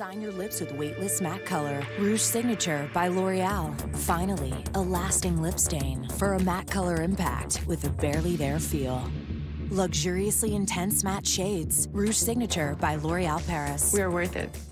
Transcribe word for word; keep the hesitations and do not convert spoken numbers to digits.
Design your lips with weightless matte color. Rouge Signature by L'Oreal. Finally, a lasting lip stain for a matte color impact with a barely there feel. Luxuriously intense matte shades. Rouge Signature by L'Oreal Paris. We are worth it.